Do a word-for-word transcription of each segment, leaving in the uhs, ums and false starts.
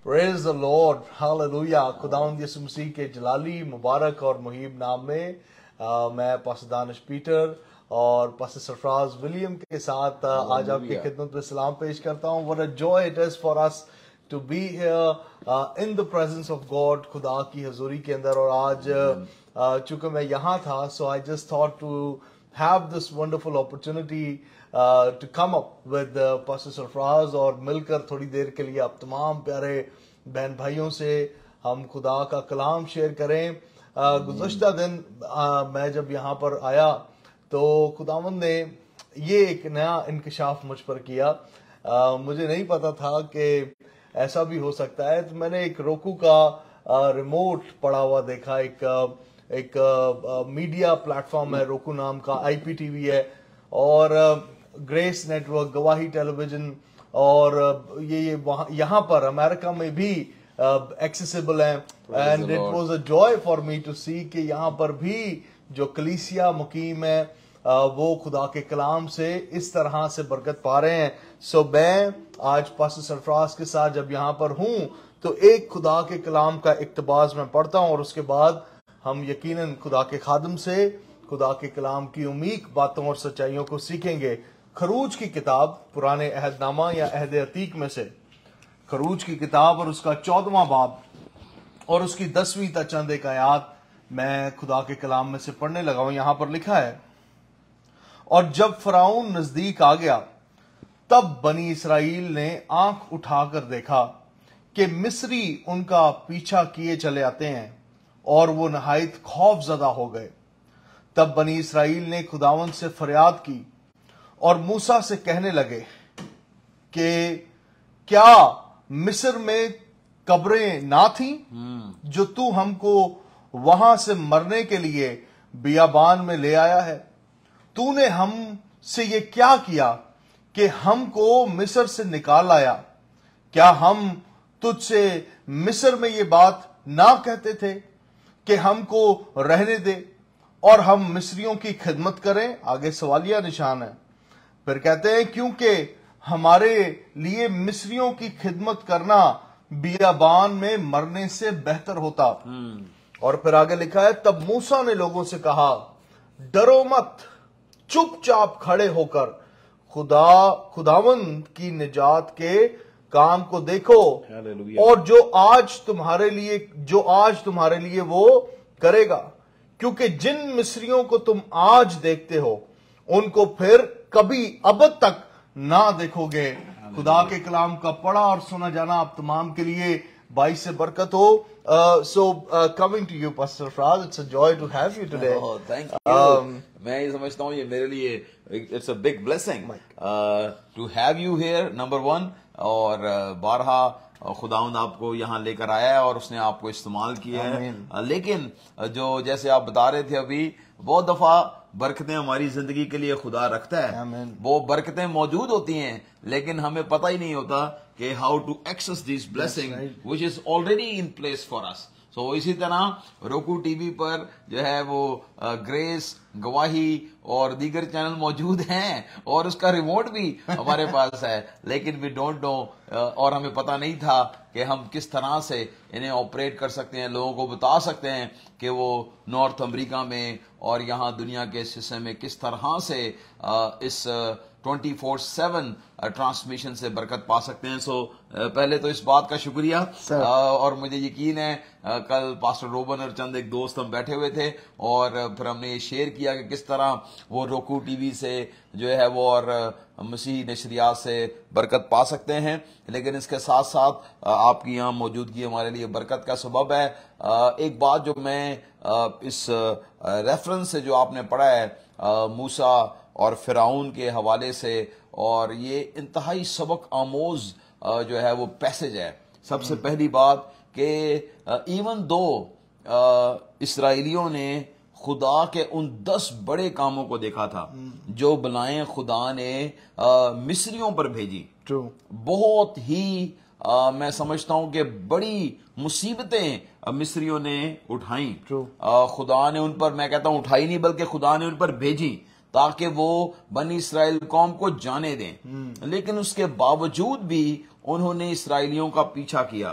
Praise the Lord, Hallelujah. खुदावंद यीशु मसीह के जलाली मुबारक और मुहीब नाम में आ, मैं पास्टर दानिश पीटर और पास्टर सरफराज विलियम के साथ आ, आज आपकी खिदमत में सलाम पेश करता हूँ. What a joy it is for us to be here uh, in the presence of God, खुदा की हजूरी के अंदर. और आज uh, चूंकि मैं यहाँ था, so I just thought to have this wonderful opportunity uh, to come up with uh, Pastor Sarfraz और मिलकर थोड़ी देर के लिए आप तमाम प्यारे बहन भाइयों से हम खुदा का कलाम शेयर करें. uh, गुज़श्ता दिन uh, मैं जब यहाँ पर आया तो खुदावंद ने ये एक नया इंकशाफ मुझ पर किया. uh, मुझे नहीं पता था कि ऐसा भी हो सकता है. तो मैंने एक roku का रिमोट uh, पड़ा हुआ देखा. एक uh, एक मीडिया uh, प्लेटफॉर्म है roku नाम का, आई पी टी वी है और ग्रेस uh, नेटवर्क, गवाही टेलीविजन और uh, ये ये वहाँ यहाँ पर अमेरिका में भी एक्सेसिबल uh, है. And it was a joy for me to see कि यहाँ पर भी जो कलीसिया मुकीम है uh, वो खुदा के कलाम से इस तरह से बरकत पा रहे हैं. सो so, मैं आज पास्टर सरफराज के साथ जब यहाँ पर हूँ तो एक खुदा के कलाम का इक्तबास मैं पढ़ता हूँ और उसके बाद हम यकीनन खुदा के खादम से खुदा के कलाम की उम्मीद बातों और सच्चाइयों को सीखेंगे. खरूज की किताब, पुराने अहदनामा या अहद अतीक में से खरूज की किताब और उसका चौदहवां बाब और उसकी दसवीं तक चंद एक आयात मैं खुदा के कलाम में से पढ़ने लगा हूं. यहां पर लिखा है, और जब फराउन नजदीक आ गया तब बनी इसराइल ने आंख उठाकर देखा कि मिस्री उनका पीछा किए चले आते हैं और वो नहायत खौफजदा हो गए. तब बनी इसराइल ने खुदावंद से फरियाद की और मूसा से कहने लगे कि क्या मिस्र में कब्रें ना थीं जो तू हमको वहां से मरने के लिए बियाबान में ले आया है? तूने हम से ये क्या किया कि हमको मिस्र से निकाल आया? क्या हम तुझसे मिस्र में ये बात ना कहते थे कि हमको रहने दे और हम मिस्रियों की खिदमत करें? आगे सवालिया निशान है. फिर कहते हैं, क्योंकि हमारे लिए मिस्रियों की खिदमत करना बियाबान में मरने से बेहतर होता. और फिर आगे लिखा है, तब मूसा ने लोगों से कहा, डरो मत, चुपचाप खड़े होकर खुदा खुदावंद की निजात के काम को देखो और जो आज तुम्हारे लिए जो आज तुम्हारे लिए वो करेगा, क्योंकि जिन मिस्रियों को तुम आज देखते हो उनको फिर कभी अबद तक ना देखोगे. खुदा के कलाम का पढ़ा और सुना जाना आप तमाम के लिए बाइस से बरकत हो. So coming to you pastor Sarfaraz, it's a joy to have you today. Thank you. मैं ये समझता हूँ ये मेरे लिए it's a big blessing to have you here, number one. और बारहा खुदावंद आपको यहाँ लेकर आया है और उसने आपको इस्तेमाल किया है. लेकिन जो जैसे आप बता रहे थे अभी, बहुत दफा बरकतें हमारी जिंदगी के लिए खुदा रखता है. वो बरकतें मौजूद होती हैं लेकिन हमें पता ही नहीं होता कि how to access this blessing which is already in place for us. तो इसी तरह roku टीवी पर जो है वो ग्रेस, गवाही और दीगर चैनल मौजूद हैं और उसका रिमोट भी हमारे पास है. लेकिन वी डोंट नो, और हमें पता नहीं था कि हम किस तरह से इन्हें ऑपरेट कर सकते हैं, लोगों को बता सकते हैं कि वो नॉर्थ अमेरिका में और यहाँ दुनिया के इस हिस्से में किस तरह से इस ट्वेंटी फोर सेवन ट्रांसमिशन से बरकत पा सकते हैं. सो पहले तो इस बात का शुक्रिया. और मुझे यकीन है कल पास्टर रोबन और चंद एक दोस्त हम बैठे हुए थे और फिर हमने ये शेयर किया कि किस तरह वो roku टीवी से जो है वो और मसीही नशरियात से बरकत पा सकते हैं. लेकिन इसके साथ साथ आपकी यहाँ मौजूदगी हमारे लिए बरकत का सबब है. एक बात जो मैं इस रेफरेंस से जो आपने पढ़ा है मूसा और फिराउन के हवाले से, और ये इंतहाई सबक आमोज जो है वो पैसेज है. सबसे पहली बात कि इवन दो इसराइलियों ने खुदा के उन दस बड़े कामों को देखा था जो बलाएं खुदा ने आ, मिस्रियों पर भेजी. True. बहुत ही आ, मैं समझता हूं कि बड़ी मुसीबतें मिस्रियों ने उठाई. खुदा ने उन पर, मैं कहता हूं उठाई नहीं बल्कि खुदा ने उन पर भेजी ताकि वो बनी इसराइल कौम को जाने दें. लेकिन उसके बावजूद भी انہوں نے اسرائیلیوں کا پیچھا کیا.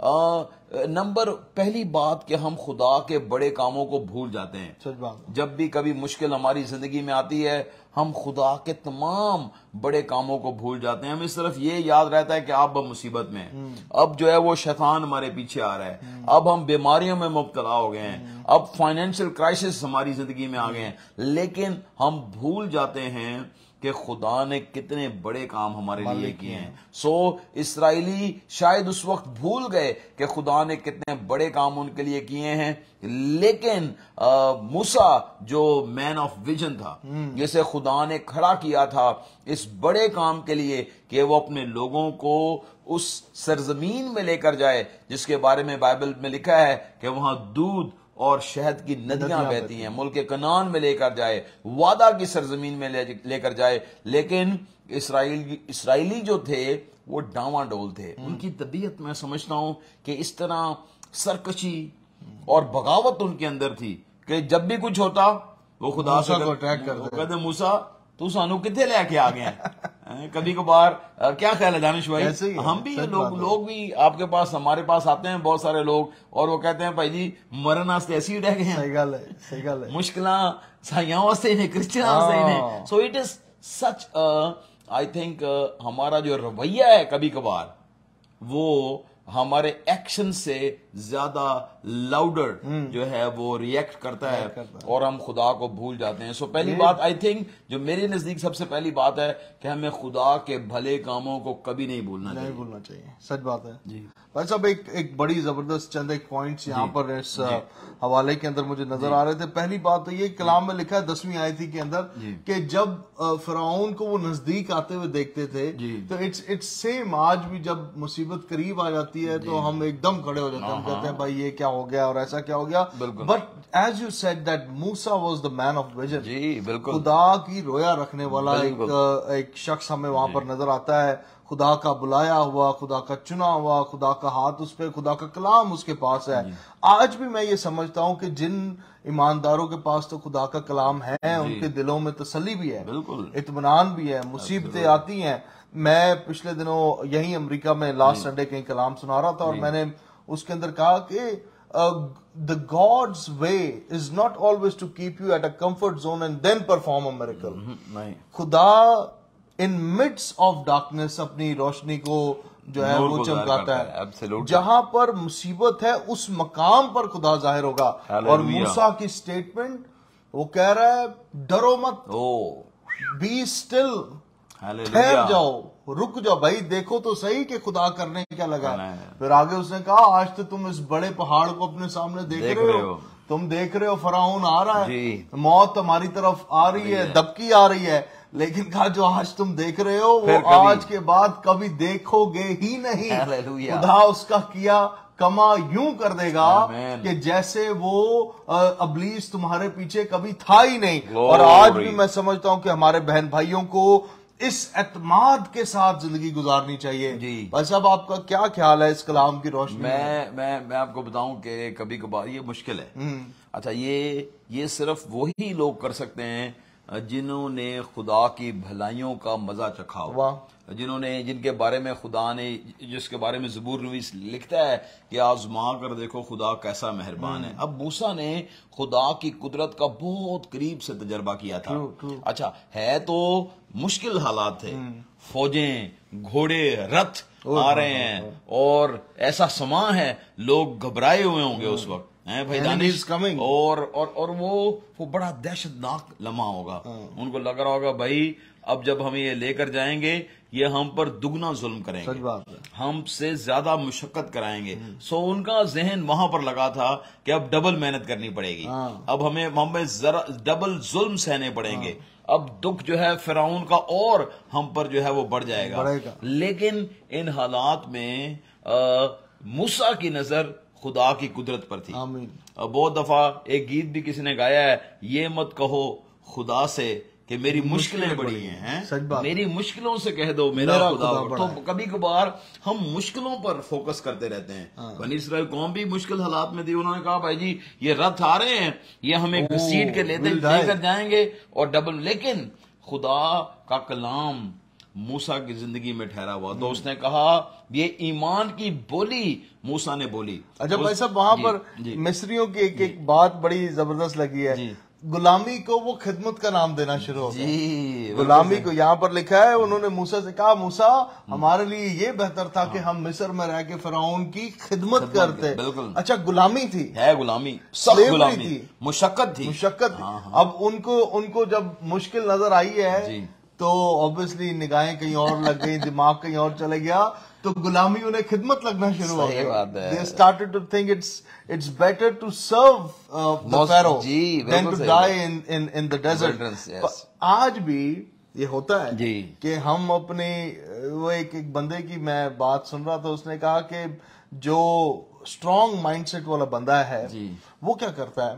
نمبر پہلی بات کہ ہم خدا کے بڑے کاموں کو بھول جاتے ہیں. جب بھی کبھی مشکل ہماری زندگی میں آتی ہے ہم خدا کے تمام بڑے کاموں کو بھول جاتے ہیں. ہمیں صرف یہ یاد رہتا ہے کہ اب ہم مصیبت میں ہیں, اب جو ہے وہ شیطان ہمارے پیچھے آ رہا ہے, اب ہم بیماریوں میں مبتلا ہو گئے ہیں, اب فائنینشیل کرائسس ہماری زندگی میں آ گئے ہیں. لیکن ہم بھول جاتے ہیں کہ خدا نے کتنے بڑے کام ہمارے لیے کیے ہیں. سو اسرائیلی شاید اس وقت بھول گئے کہ خدا نے کتنے بڑے کام ان کے لیے کیے ہیں, لیکن موسیٰ جو مین آف ویژن تھا, جسے خدا نے کھڑا کیا تھا اس بڑے کام کے لیے کہ وہ اپنے لوگوں کو اس سرزمین میں لے کر جائے جس کے بارے میں بائبل میں لکھا ہے کہ وہاں دودھ اور شہد کی ندیاں بہتی ہیں, ملک کنعان میں لے کر جائے, وعدہ کی سرزمین میں لے کر جائے. لیکن اسرائیل اسرائیلی جو تھے وہ ڈاواں ڈول تھے. ان کی طبیعت میں سمجھتا ہوں کہ اس طرح سرکشی اور بغاوت ان کے اندر تھی کہ جب بھی کچھ ہوتا وہ خدا سے کہتے موسیٰ تو سانو کتنے لے کے آ گئے ہیں. کبھی کبھار کیا خیال ہے دانش بھائی, ہم بھی لوگ لوگ بھی آپ کے پاس ہمارے پاس آتے ہیں بہت سارے لوگ اور وہ کہتے ہیں بھائی جی مرن واسطے ایسی ہی رہ گئے ہیں, مشکلاں سائیاں واسطے نہیں کرسچن واسطے نہیں. So it is such I think ہمارا جو رویہ ہے کبھی کبھار وہ ہمارے ایکشن سے زیادہ لاؤڈر جو ہے وہ ریئیکٹ کرتا ہے اور ہم خدا کو بھول جاتے ہیں. سو پہلی بات آئی تھنک جو میرے نزدیک سب سے پہلی بات ہے کہ ہمیں خدا کے بھلے کاموں کو کبھی نہیں بھولنا چاہیے. نہیں بھولنا چاہیے, سچ بات ہے جی. بھائی صاحب ایک ایک بڑی زبردست چند ایک پوائنٹس یہاں پر اس حوالے کے اندر مجھے نظر آ رہے تھے. پہلی بات تو یہ کلام میں لکھا ہے دسویں آیت کے اندر کہ جب فرعون کو وہ نزدیک آتے ہوئے دیکھتے تھے تو اٹس اٹس سیم آج بھی جب مصیبت قریب آ جاتی ہے تو ہم ایک دم کھڑے ہو جاتے ہیں, ہم کہتے ہیں بھائی یہ کیا ہو گیا اور ایسا کیا ہو گیا. But as you said that Musa was the man of vision, خدا کی رویا رکھنے والا ایک ایک شخص ہمیں وہاں پر نظر آتا ہے. خدا کا بلایا ہوا, خدا کا چنا ہوا, خدا کا ہاتھ اس پہ, خدا کا کلام اس کے پاس ہے. آج بھی میں یہ سمجھتا ہوں کہ جن ایمانداروں کے پاس تو خدا کا کلام ہے ان کے دلوں میں تسلی بھی ہے, اطمینان بھی ہے. مصیبتیں آتی ہیں, میں پچھلے دنوں یہی امریکہ میں لاسٹ سنڈے کہیں کلام سنا رہا تھا اور میں نے اس کے اندر کہا کہ the God's way is not always to keep you at a comfort zone and then perform a miracle. خدا in midst of darkness اپنی روشنی کو جو ہے وہ چمکاتا ہے. جہاں پر مصیبت ہے اس مقام پر خدا ظاہر ہوگا. اور موسیٰ کی سٹیٹمنٹ وہ کہہ رہا ہے ڈرو مت, بی اسٹل, ٹھہر جاؤ, رک جاؤ بھائی, دیکھو تو صحیح کہ خدا کرنے کیا لگا. پھر آگے اس نے کہا آج تو تم اس بڑے پہاڑ کو اپنے سامنے دیکھ رہے ہو, تم دیکھ رہے ہو فرعون آ رہا ہے, موت ہماری طرف آ رہی ہے, دبکی آ رہی ہے, لیکن کہا جو آج تم دیکھ رہے ہو وہ آج کے بعد کبھی دیکھو گے ہی نہیں. خدا اس کا کیا کما یوں کر دے گا کہ جیسے وہ ابلیس تمہارے پیچھے کبھی تھا ہی نہیں. اور آج بھی میں سمجھتا ہوں کہ ہمارے بہن بھائیوں کو اس اعتماد کے ساتھ زندگی گزارنی چاہیے. جی بھائی صاحب آپ کا کیا خیال ہے اس کلام کی روشنی میں میں میں آپ کو بتاؤں کہ کبھی کبھار یہ مشکل ہے. اچھا یہ یہ صرف وہی لوگ کر سکتے ہیں جنہوں نے خدا کی بھلائیوں کا مزہ چکھا ہوا, جنہوں نے جن کے بارے میں خدا نے جس کے بارے میں زبور نویس لکھتا ہے کہ آزما کر دیکھو خدا کیسا مہربان ہے. اب موسیٰ نے خدا کی قدرت کا بہت قریب سے تجربہ کیا تھا. اچھا ہے تو مشکل حالات تھے, فوجیں, گھوڑے, رتھ آ رہے ہیں اور ایسا سما ہے لوگ گھبرائے ہوئے ہوں گے اس وقت بھائی دانش, اور اور اور وہ وہ بڑا دہشت ناک لمحہ ہوگا. ان کو لگ رہا ہوگا بھائی اب جب ہم یہ لے کر جائیں گے یہ ہم پر دگنا ظلم کریں گے, ہم سے زیادہ مشقت کرائیں گے. سو ان کا ذہن وہاں پر لگا تھا کہ اب ڈبل محنت کرنی پڑے گی, اب ہمیں ہمیں ذرا ڈبل ظلم سہنے پڑیں گے, اب دکھ جو ہے فرعون کا اور ہم پر جو ہے وہ بڑھ جائے گا. لیکن ان حالات میں موسیٰ کی نظر خدا کی قدرت پر تھی. بہت دفعہ ایک گیت بھی کسی نے گایا ہے, یہ مت کہو خدا سے کہ میری مشکلیں بڑی ہیں, میری مشکلوں سے کہہ دو میرا خدا. تو کبھی کبھار ہم مشکلوں پر فوکس کرتے رہتے ہیں. بنی اسرائیل قوم بھی مشکل حالات میں تھی, انہوں نے کہا بھائی جی یہ رتھ آ رہے ہیں یہ ہمیں گھسیٹ کے لیتے لے کر جائیں گے اور ڈبل. لیکن خدا کا کلام موسیٰ کی زندگی میں ٹھہرا ہوا. تو اس نے کہا یہ ایمان کی بولی موسیٰ نے بولی. اچھا بھائی صاحب وہاں پر مصریوں کی ایک ایک بات بڑی زبردست لگی ہے, غلامی کو وہ خدمت کا نام دینا شروع ہو گیا. غلامی کو یہاں پر لکھا ہے انہوں نے موسیٰ سے کہا موسیٰ ہمارے لیے یہ بہتر تھا کہ ہم مصر میں رہ کے فرعون کی خدمت کرتے. اچھا غلامی تھی, ہے غلامی, سخت غلامی تھی, مشقت تھی, مشقت تھی. اب ان کو ان کو جب مشکل نظر آئی ہے تو اوبیسلی نگاہیں کہیں اور لگ گئی, دماغ کہیں اور چلے گیا, تو غلامی انہیں خدمت لگنا شروع ہو گیا. They started to think it's it's better to serve uh, the Pharaoh than to die in in in the desert. آج بھی یہ ہوتا ہے کہ ہم اپنی وہ ایک ایک بندے کی میں بات سن رہا تھا, اس نے کہا کہ جو اسٹرانگ مائنڈ سیٹ والا بندہ ہے وہ کیا کرتا ہے,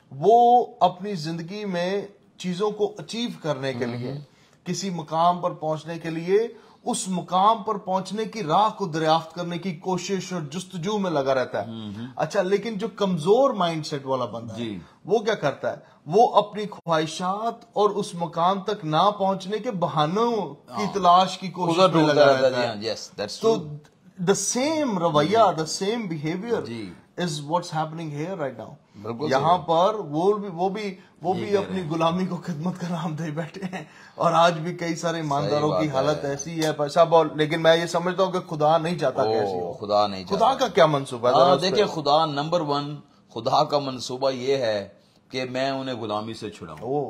وہ اپنی زندگی میں چیزوں کو اچیو کرنے کے لیے, کسی مقام پر پہنچنے کے لیے, اس مقام پر پہنچنے کی راہ کو دریافت کرنے کی کوشش اور جستجو میں لگا رہتا ہے. اچھا لیکن جو کمزور مائنڈ سیٹ والا بندہ ہے وہ کیا کرتا ہے, وہ اپنی خواہشات اور اس مقام تک نہ پہنچنے کے بہانوں کی تلاش کی کوشش میں لگا رہتا ہے. تو the same رویہ, the same behavior is what's happening here right now. یہاں پر وہ بھی وہ بھی وہ بھی اپنی غلامی کو خدمت کا نام دے بیٹھے ہیں, اور آج بھی کئی سارے ایمانداروں کی حالت ایسی ہے پیسہ بول. لیکن میں یہ سمجھتا ہوں کہ خدا نہیں چاہتا کہ ایسی ہو. خدا نہیں چاہتا. خدا کا کیا منصوبہ ہے؟ دیکھیں خدا نمبر ون, خدا کا منصوبہ یہ ہے کہ میں انہیں غلامی سے چھڑاؤں.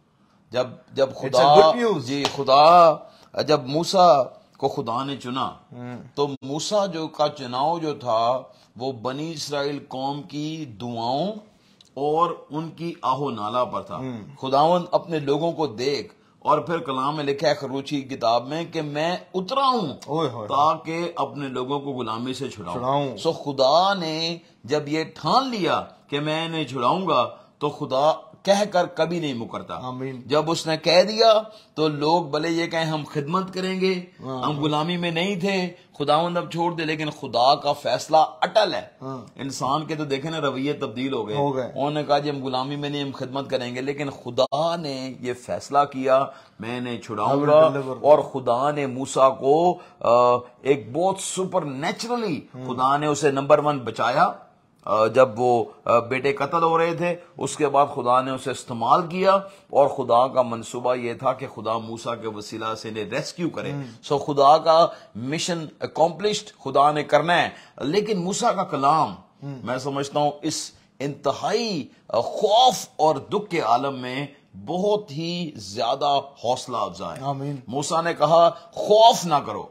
جب جب خدا جی خدا جب موسیٰ کو خدا نے چنا تو موسیٰ جو کا چناؤ جو تھا وہ بنی اسرائیل قوم کی دعاؤں اور ان کی آہو نالا پر تھا. خداوند اپنے لوگوں کو دیکھ, اور پھر کلام میں لکھا ہے خروچی کی کتاب میں کہ میں اترا ہوں تاکہ اپنے لوگوں کو غلامی سے چھڑاؤں. سو خدا نے جب یہ ٹھان لیا کہ میں انہیں چھڑاؤں گا تو خدا کہہ کر کبھی نہیں مکرتا. جب اس نے کہہ دیا تو لوگ بھلے یہ کہیں ہم خدمت کریں گے, ہم غلامی میں نہیں تھے, خداوند اب چھوڑ دے, لیکن خدا کا فیصلہ اٹل ہے. انسان کے تو دیکھیں نا رویے تبدیل ہو گئے, انہوں نے کہا جی ہم غلامی میں نہیں, ہم خدمت کریں گے, لیکن خدا نے یہ فیصلہ کیا میں انہیں چھڑاؤں گا. اور خدا نے موسیٰ کو ایک بہت سپر نیچرلی خدا نے اسے نمبر ون بچایا. جب وہ بیٹے قتل ہو رہے تھے اس کے بعد خدا نے اسے استعمال کیا, اور خدا کا منصوبہ یہ تھا کہ خدا موسیٰ کے وسیلہ سے انہیں ریسکیو کرے. سو خدا کا مشن اکمپلشڈ خدا نے کرنا ہے. لیکن موسیٰ کا کلام میں سمجھتا ہوں اس انتہائی خوف اور دکھ کے عالم میں بہت ہی زیادہ حوصلہ افزا ہے. موسیٰ نے کہا خوف نہ کرو,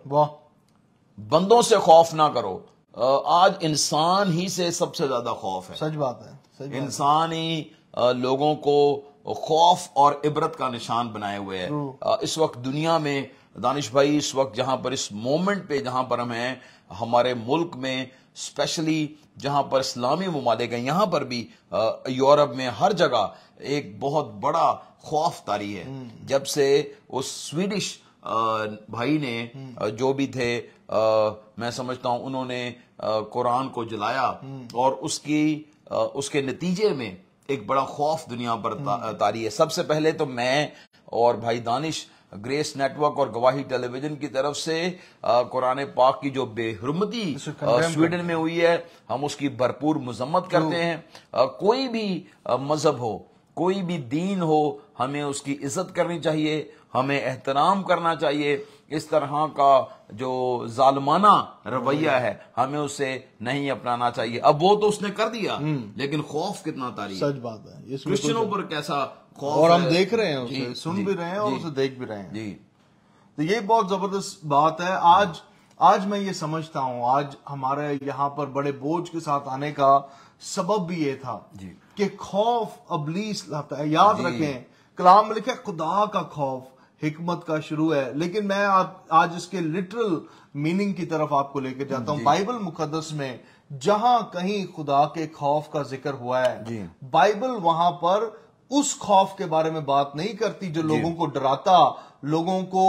بندوں سے خوف نہ کرو. آج انسان ہی سے سب سے زیادہ خوف ہے. سچ بات ہے. انسان ہی لوگوں کو خوف اور عبرت کا نشان بنائے ہوئے ہے. اس وقت دنیا میں دانش بھائی, اس وقت جہاں پر اس مومنٹ پہ جہاں پر ہم ہیں, ہمارے ملک میں اسپیشلی جہاں پر اسلامی ممالک ہیں, یہاں پر بھی یورپ میں ہر جگہ ایک بہت بڑا خوف طاری ہے. جب سے اس سویڈش بھائی نے جو بھی تھے, میں سمجھتا ہوں انہوں نے قرآن کو جلایا, اور اس کی اس کے نتیجے میں ایک بڑا خوف دنیا پر طاری ہے. سب سے پہلے تو میں اور بھائی دانش گریس نیٹ ورک اور گواہی ٹیلی ویژن کی طرف سے قرآن پاک کی جو بے حرمتی سویڈن میں ہوئی ہے, ہم اس کی بھرپور مذمت کرتے ہیں. کوئی بھی مذہب ہو, کوئی بھی دین ہو, ہمیں اس کی عزت کرنی چاہیے, ہمیں احترام کرنا چاہیے. اس طرح کا جو ظالمانہ رویہ ہے ہمیں اسے نہیں اپنانا چاہیے. اب وہ تو اس نے کر دیا, لیکن خوف کتنا طاری ہے. سچ بات ہے. کرسچنوں پر کیسا خوف, اور ہم دیکھ رہے ہیں اسے, سن بھی رہے ہیں اور اسے دیکھ بھی رہے ہیں. جی تو یہ بہت زبردست بات ہے. آج آج میں یہ سمجھتا ہوں آج ہمارے یہاں پر بڑے بوجھ کے ساتھ آنے کا سبب بھی یہ تھا کہ خوف ابلیس لاتا ہے. یاد رکھیں کلام میں لکھا ہے خدا کا خوف حکمت کا شروع ہے. لیکن میں آج اس کے لٹرل میننگ کی طرف آپ کو لے کے جاتا ہوں. بائبل مقدس میں جہاں کہیں خدا کے خوف کا ذکر ہوا ہے, بائبل وہاں پر اس خوف کے بارے میں بات نہیں کرتی جو لوگوں کو ڈراتا, لوگوں کو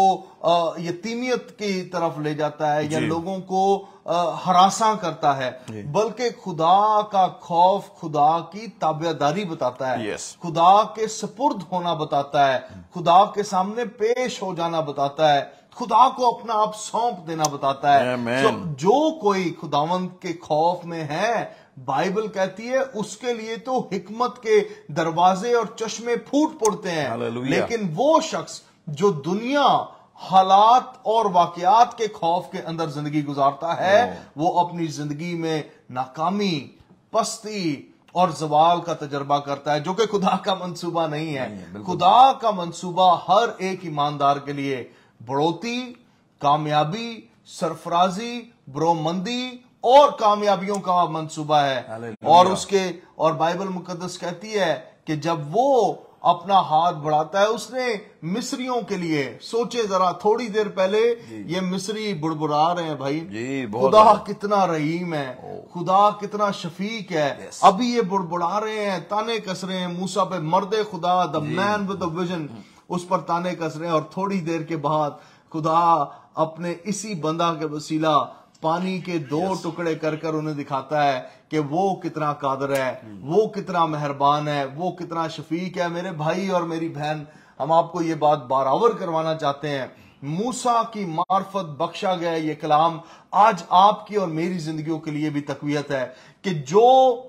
یتیمیت کی طرف لے جاتا ہے, یا لوگوں کو ہراساں کرتا ہے, بلکہ خدا کا خوف خدا کی تابعداری بتاتا ہے, خدا کے سپرد ہونا بتاتا ہے, خدا کے سامنے پیش ہو جانا بتاتا ہے, خدا کو اپنا آپ سونپ دینا بتاتا ہے. Amen. So, جو کوئی خداوند کے خوف میں ہے بائبل کہتی ہے اس کے لیے تو حکمت کے دروازے اور چشمے پھوٹ پڑتے ہیں. Hallelujah. لیکن وہ شخص جو دنیا حالات اور واقعات کے خوف کے اندر زندگی گزارتا ہے وہ اپنی زندگی میں ناکامی، پستی اور زوال کا تجربہ کرتا ہے، جو کہ خدا کا منصوبہ نہیں ہے. خدا کا منصوبہ ہر ایک ایماندار کے لیے بڑھوتی، کامیابی، سرفرازی، برومندی اور کامیابیوں کا منصوبہ ہے. اور اس کے اور بائبل مقدس کہتی ہے کہ جب وہ اپنا ہاتھ بڑھاتا ہے، اس نے مصریوں کے لیے، سوچے ذرا تھوڑی دیر پہلے یہ مصری بڑبڑا رہے ہیں بھائی، خدا کتنا رحیم ہے، خدا کتنا شفیق ہے. ابھی یہ بڑبڑا رہے ہیں، تانے کس رہے ہیں موسیٰ پہ، مرد خدا دا مین ود دا ویژن، اس پر تانے کس رہے ہیں. اور تھوڑی دیر کے بعد خدا اپنے اسی بندہ کے وسیلہ پانی کے دو ٹکڑے کر کر انہیں دکھاتا ہے کہ وہ کتنا قادر ہے، وہ کتنا مہربان ہے، وہ کتنا شفیق ہے. میرے بھائی اور میری بہن، ہم آپ کو یہ بات بارآور کروانا چاہتے ہیں، موسیٰ کی معرفت بخشا گیا یہ کلام آج آپ کی اور میری زندگیوں کے لیے بھی تقویت ہے کہ جو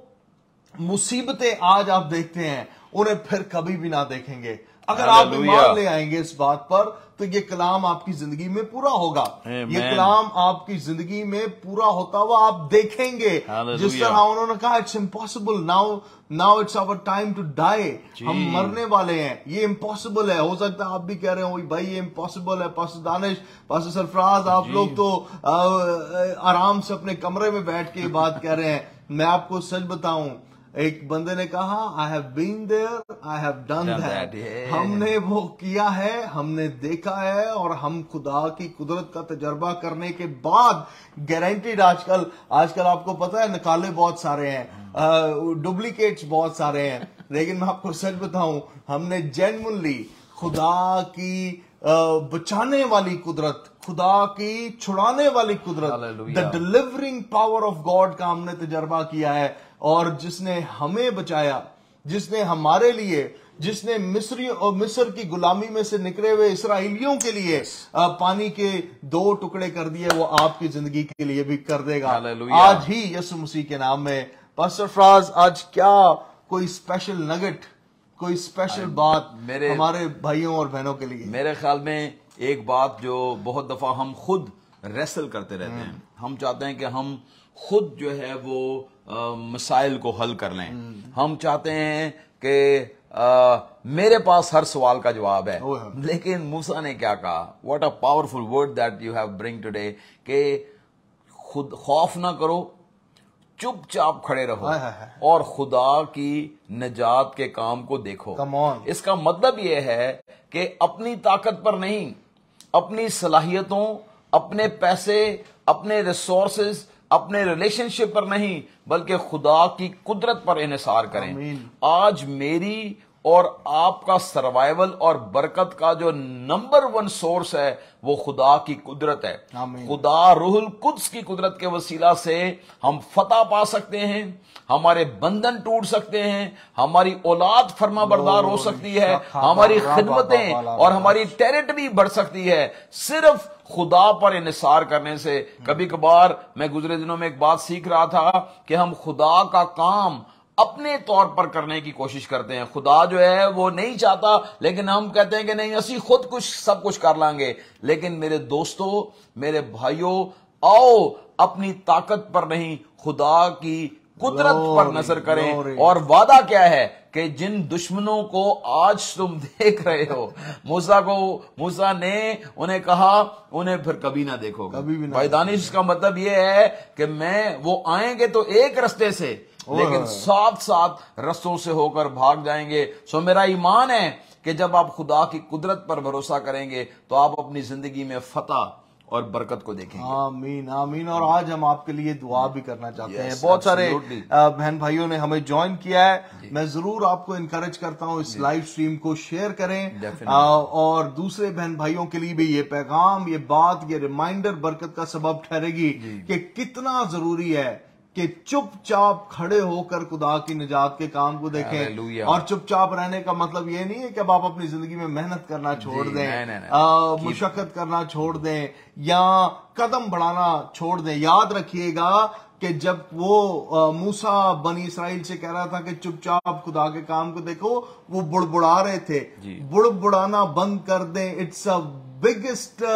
مصیبتیں آج آپ دیکھتے ہیں انہیں پھر کبھی بھی نہ دیکھیں گے. اگر آپ ایمان لے آئیں گے اس بات پر تو یہ کلام آپ کی زندگی میں پورا ہوگا. یہ کلام آپ کی زندگی میں پورا ہوتا ہوا آپ دیکھیں گے. جس طرح انہوں نے کہا it's impossible now now it's our time to die, ہم مرنے والے ہیں، یہ امپاسبل ہے. ہو سکتا ہے آپ بھی کہہ رہے ہو بھائی یہ امپاسبل ہے. پاسٹر دانش، پاسٹر سرفراز، آپ لوگ تو آرام سے اپنے کمرے میں بیٹھ کے یہ بات کہہ رہے ہیں. میں آپ کو سچ بتاؤں، ایک بندے نے کہا I have been there, I have done that. ہم نے وہ کیا ہے، ہم نے دیکھا ہے، اور ہم خدا کی قدرت کا تجربہ کرنے کے بعد گارنٹیڈ. آج کل آج کل آپ کو پتا ہے نکالے بہت سارے ہیں، ڈپلیکیٹس بہت سارے ہیں، لیکن میں آپ کو سچ بتاؤں ہم نے جینوئنلی خدا کی بچانے والی قدرت، خدا کی چھڑانے والی قدرت، the delivering power of God کا ہم نے تجربہ کیا ہے. اور جس نے ہمیں بچایا، جس نے ہمارے لیے، جس نے مصری اور مصر کی غلامی میں سے نکلے ہوئے اسرائیلیوں کے لیے پانی کے دو ٹکڑے کر دیے، وہ آپ کی زندگی کے لیے بھی کر دے گا آج ہی یسوع مسیح کے نام میں. پاسٹر فراز، آج کیا کوئی اسپیشل نگٹ، کوئی اسپیشل بات ہمارے بھائیوں اور بہنوں کے لیے؟ میرے خیال میں ایک بات جو بہت دفعہ ہم خود ریسل کرتے رہتے ہیں، ہم چاہتے ہیں کہ ہم خود جو ہے وہ مسائل کو حل کر لیں. ہم چاہتے ہیں کہ میرے پاس ہر سوال کا جواب ہے. لیکن موسیٰ نے کیا کہا؟ What a powerful word that you have bring today, کہ خود خوف نہ کرو، چپ چاپ کھڑے رہو اور خدا کی نجات کے کام کو دیکھو. اس کا مطلب یہ ہے کہ اپنی طاقت پر نہیں، اپنی صلاحیتوں، اپنے پیسے، اپنے ریسورسز، اپنے ریلیشن شپ پر نہیں، بلکہ خدا کی قدرت پر انحصار کریں. آج میری اور آپ کا سروائیول اور برکت کا جو نمبر ون سورس ہے وہ خدا کی قدرت ہے. خدا روح القدس کی قدرت کے وسیلہ سے ہم فتح پا سکتے ہیں، ہمارے بندھن ٹوٹ سکتے ہیں، ہماری اولاد فرما بردار ہو سکتی ہے، ہماری خدمتیں اور ہماری ٹیریٹری بڑھ سکتی ہے صرف خدا پر انحصار کرنے سے. کبھی کبھار میں گزرے دنوں میں ایک بات سیکھ رہا تھا کہ ہم خدا کا کام اپنے طور پر کرنے کی کوشش کرتے ہیں. خدا جو ہے وہ نہیں چاہتا، لیکن ہم کہتے ہیں کہ نہیں اسی خود کچھ سب کچھ کر لیں گے. لیکن میرے دوستو، میرے بھائیوں، آؤ اپنی طاقت پر نہیں، خدا کی قدرت پر نظر کریں. اور وعدہ کیا ہے کہ جن دشمنوں کو آج تم دیکھ رہے ہو، موسیٰ کو موسیٰ نے انہیں کہا انہیں پھر کبھی نہ دیکھو گے. بھائی دانش، کا مطلب یہ ہے کہ میں وہ آئیں گے تو ایک رستے سے، لیکن ساتھ ساتھ رستوں سے ہو کر بھاگ جائیں گے. سو میرا ایمان ہے کہ جب آپ خدا کی قدرت پر بھروسہ کریں گے تو آپ اپنی زندگی میں فتح اور برکت کو دیکھیں گے. آمین آمین. اور آج ہم آپ کے لیے دعا بھی کرنا چاہتے ہیں. بہت سارے بہن بھائیوں نے ہمیں جوائن کیا ہے. میں ضرور آپ کو انکریج کرتا ہوں اس لائیو سٹریم کو شیئر کریں، اور دوسرے بہن بھائیوں کے لیے بھی یہ پیغام، یہ بات، یہ ریمائنڈر برکت کا سبب ٹھہرے گی کہ کتنا ضروری ہے کہ چپ چاپ کھڑے ہو کر خدا کی نجات کے کام کو دیکھیں. Hallelujah. اور چپ چاپ رہنے کا مطلب یہ نہیں ہے کہ اب آپ اپنی زندگی میں محنت کرنا چھوڑ دیں, مشقت کرنا چھوڑ دیں یا قدم بڑھانا چھوڑ دیں. یاد رکھیے گا کہ جب وہ موسیٰ بنی اسرائیل سے کہہ رہا تھا کہ چپ چاپ خدا کے کام کو دیکھو, وہ بڑبڑا رہے تھے. بڑبڑانا بند کر دیں. اٹس اے بگیسٹ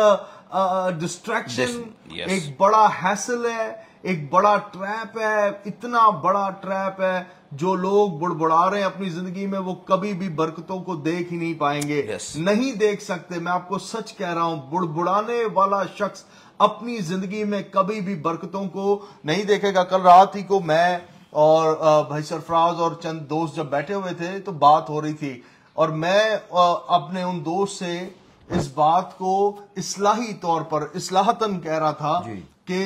ڈسٹریکشن, ایک بڑا ہیسل ہے, ایک بڑا ٹریپ ہے, اتنا بڑا ٹریپ ہے. جو لوگ بڑبڑا رہے ہیں اپنی زندگی میں وہ کبھی بھی برکتوں کو دیکھ ہی نہیں پائیں گے, نہیں دیکھ سکتے. میں آپ کو سچ کہہ رہا ہوں, بڑبڑانے والا شخص اپنی زندگی میں کبھی بھی برکتوں کو نہیں دیکھے گا. کل رات ہی کو میں اور بھائی سرفراز اور چند دوست جب بیٹھے ہوئے تھے تو بات ہو رہی تھی, اور میں اپنے ان دوست سے اس بات کو اصلاحی طور پر اصلاحتاً کہہ رہا تھا کہ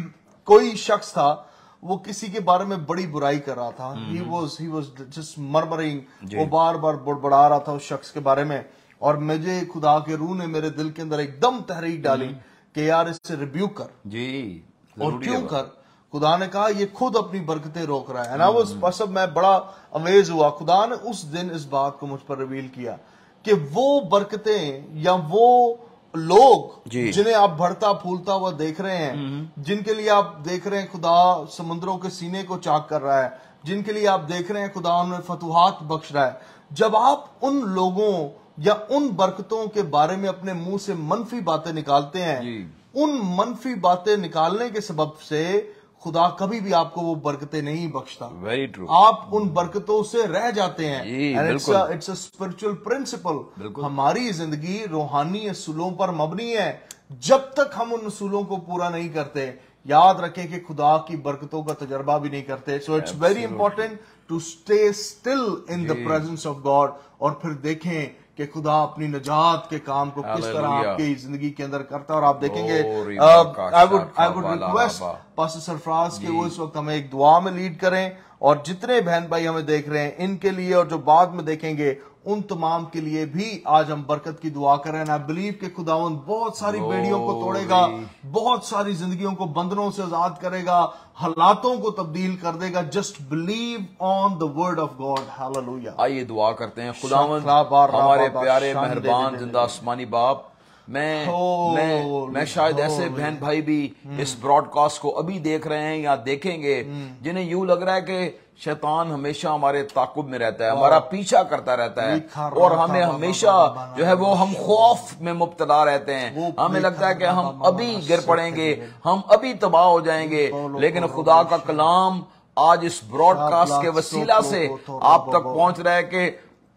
کوئی شخص تھا, وہ کسی کے بارے میں بڑی برائی کر رہا تھا. he was he was just murmuring, وہ بار بار بڑبڑا رہا تھا اس شخص کے بارے میں. اور مجھے خدا کے روح نے میرے دل کے اندر ایک دم تحریک ڈالی کہ یار اس سے ریبیوک کر. جی اور کیوں کر؟ خدا نے کہا یہ خود اپنی برکتیں روک رہا ہے. نا وہ سب میں بڑا امیز ہوا. خدا نے اس دن اس بات کو مجھ پر ریویل کیا کہ وہ برکتیں یا وہ لوگ جنہیں آپ بڑھتا پھولتا ہوا دیکھ رہے ہیں, جن کے لیے آپ دیکھ رہے ہیں خدا سمندروں کے سینے کو چاک کر رہا ہے, جن کے لیے آپ دیکھ رہے ہیں خدا انہیں فتوحات بخش رہا ہے, جب آپ ان لوگوں یا ان برکتوں کے بارے میں اپنے منہ سے منفی باتیں نکالتے ہیں, ان منفی باتیں نکالنے کے سبب سے خدا کبھی بھی آپ کو وہ برکتیں نہیں بخشتا. Very true. آپ ان برکتوں سے رہ جاتے ہیں. It's a spiritual principle. ہماری زندگی روحانی اصولوں پر مبنی ہے. جب تک ہم ان اصولوں کو پورا نہیں کرتے, یاد رکھیں کہ خدا کی برکتوں کا تجربہ بھی نہیں کرتے. So it's very important to stay still in the presence of God, اور پھر دیکھیں کہ خدا اپنی نجات کے کام کو کس طرح آپ کی زندگی کے اندر کرتا ہے. اور آپ دیکھیں گے I would I would request pastor Sarfaraz کہ وہ اس وقت ہمیں ایک دعا میں لیڈ کریں, اور جتنے بہن بھائی ہمیں دیکھ رہے ہیں ان کے لیے اور جو بعد میں دیکھیں گے ان تمام کے لیے بھی آج ہم برکت کی دعا کریں. I believe کہ خداوند بہت ساری بیڑیوں کو توڑے گا, بہت ساری زندگیوں کو بندنوں سے آزاد کرے گا, حالاتوں کو تبدیل کر دے گا. Just believe on the word of God. Hallelujah. آئیے دعا کرتے ہیں. خداوند ہمارے پیارے مہربان زندہ آسمانی باپ, میں میں میں شاید ایسے بہن بھائی بھی اس براڈ کاسٹ کو ابھی دیکھ رہے ہیں یا دیکھیں گے جنہیں یوں لگ رہا ہے کہ شیطان ہمیشہ ہمارے تعاقب میں رہتا ہے, ہمارا پیچھا کرتا رہتا ہے, اور ہمیں ہمیشہ جو ہے وہ ہم خوف میں مبتلا رہتے ہیں. ہمیں لگتا ہے کہ ہم ابھی گر پڑیں گے, ہم ابھی تباہ ہو جائیں گے. لیکن خدا کا کلام آج اس براڈ کاسٹ کے وسیلہ سے آپ تک پہنچ رہا ہے کہ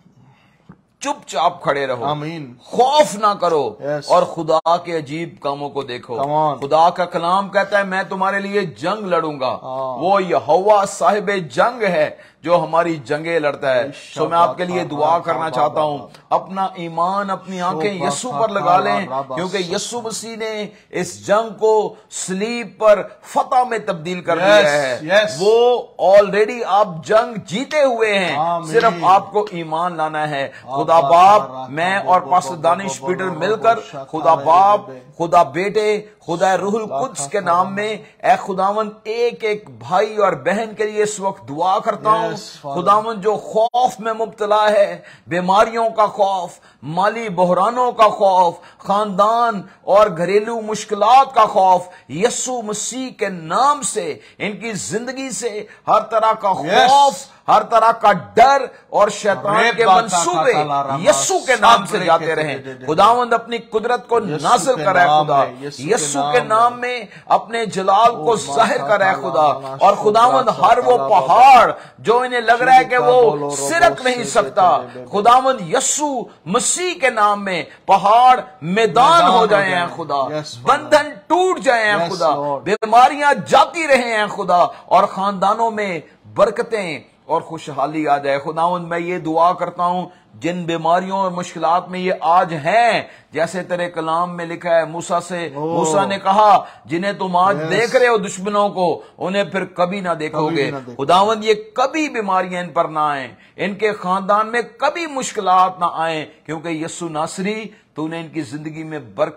چپ چاپ کھڑے رہو, آمین, خوف نہ کرو, اور خدا کے عجیب کاموں کو دیکھو. خدا کا کلام کہتا ہے میں تمہارے لیے جنگ لڑوں گا. وہ یہوہ صاحب جنگ ہے جو ہماری جنگیں لڑتا ہے. سو میں آپ کے لیے دعا کرنا چاہتا ہوں, اپنا ایمان, اپنی آنکھیں یسوع پر لگا لیں, کیونکہ یسوع مسیح نے اس جنگ کو صلیب پر فتح میں تبدیل کر دیا ہے. وہ آلریڈی آپ جنگ جیتے ہوئے ہیں, صرف آپ کو ایمان لانا ہے. خدا باپ, میں اور پاسٹر دانش پیٹر مل کر خدا باپ, خدا بیٹے, خدا روح القدس کے نام میں اے خداوند ایک ایک بھائی اور بہن کے لیے اس وقت دعا کرتا ہوں. خداوند جو خوف میں مبتلا ہے, بیماریوں کا خوف, مالی بحرانوں کا خوف, خاندان اور گھریلو مشکلات کا خوف, یسوع مسیح کے نام سے ان کی زندگی سے ہر طرح کا خوف, ہر طرح کا ڈر اور شیطان کے منصوبے یسوع کے نام سے جاتے رہیں. خداوند اپنی قدرت کو نازل کرے خدا, یسوع کے نام میں اپنے جلال کو ظاہر کرے خدا. اور خداوند ہر وہ پہاڑ جو انہیں لگ رہا ہے کہ وہ سرک نہیں سکتا, خداوند یسوع مسیح کے نام میں پہاڑ میدان ہو جائے ہیں خدا, بندھن ٹوٹ جائے ہیں خدا, بیماریاں جاتی رہے ہیں خدا, اور خاندانوں میں برکتیں اور خوشحالی آ جائے. خداوند میں یہ دعا کرتا ہوں جن بیماریوں اور مشکلات میں یہ آج ہیں, جیسے تیرے کلام میں لکھا ہے موسیٰ سے, موسیٰ نے کہا جنہیں تم آج دیکھ رہے ہو دشمنوں کو, انہیں پھر کبھی نہ دیکھو گے. خداوند یہ کبھی بیماریاں ان پر نہ آئیں, ان کے خاندان میں کبھی مشکلات نہ آئیں, کیونکہ یسوع ناصری تو نے ان کی زندگی میں برکت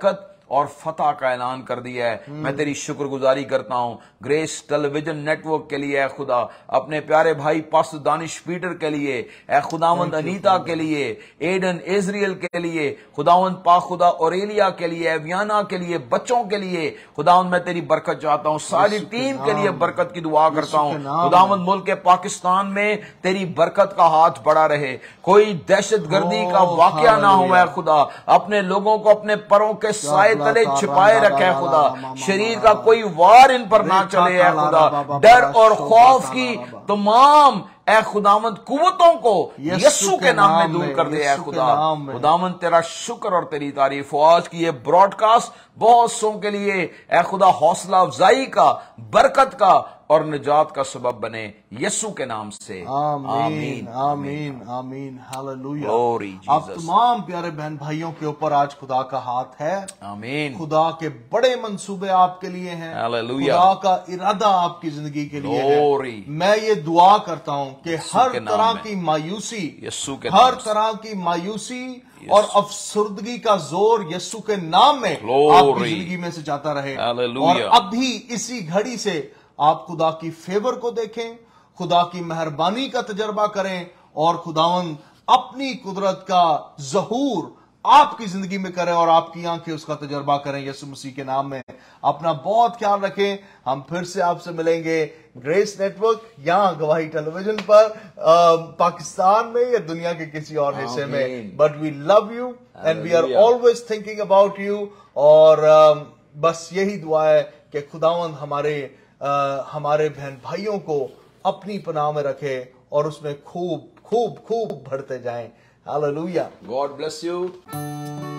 اور فتح کا اعلان کر دیا ہے. میں تیری شکر گزاری کرتا ہوں Grace television network کے لیے اے خدا, اپنے پیارے بھائی پاسٹر دانش پیٹر کے لیے, اے خداوند انیتا کے لیے, ایڈن اسرائیل کے لیے, خداوند پاک خدا اوریلیا کے لیے, ایویانا کے لیے, بچوں کے لیے خداوند میں تیری برکت چاہتا ہوں. ساری ٹیم کے لیے برکت کی دعا کرتا ہوں خداوند. ملک پاکستان میں تیری برکت کا ہاتھ بڑا رہے, کوئی دہشت گردی کا واقعہ نہ ہوا ہے خدا, اپنے لوگوں کو اپنے پروں کے سائے تلے چھپائے رکھے خدا, شریر کا کوئی وار ان پر نہ چلے اے خدا, ڈر اور خوف کی تمام اے خداوند قوتوں کو یسوع کے نام میں دور کر دے اے خدا. خداوند تیرا شکر اور تیری تعریف ہو. آج کی یہ براڈ کاسٹ بہت سو کے لیے اے خدا حوصلہ افزائی کا, برکت کا اور نجات کا سبب بنے یسوع کے نام سے. آمین آمین آمین ہاللویا. آپ تمام پیارے بہن بھائیوں کے اوپر آج خدا کا ہاتھ ہے. آمین. خدا کے بڑے منصوبے آپ کے لیے ہیں. خدا کا ارادہ آپ کی زندگی کے لیے ہے. میں یہ دعا کرتا ہوں کہ ہر طرح کی مایوسی, ہر طرح کی مایوسی اور افسردگی کا زور یسوع کے نام میں آپ کی زندگی میں سے جاتا رہے. اور ابھی اسی گھڑی سے آپ خدا کی فیور کو دیکھیں, خدا کی مہربانی کا تجربہ کریں, اور خداوند اپنی قدرت کا ظہور آپ کی زندگی میں کریں اور آپ کی آنکھیں اس کا تجربہ کریں یسوع مسیح کے نام میں. اپنا بہت خیال رکھیں. ہم پھر سے آپ سے ملیں گے گریس نیٹ ورک یا گواہی ٹیلی ویژن پر, پاکستان میں یا دنیا کے کسی اور حصے میں. But we love you and we are always thinking about you. اور بس یہی دعا ہے کہ خداوند ہمارے ہمارے بہن بھائیوں کو اپنی پناہ میں رکھے اور اس میں خوب خوب خوب بڑھتے جائیں. ہاللویا. God bless you.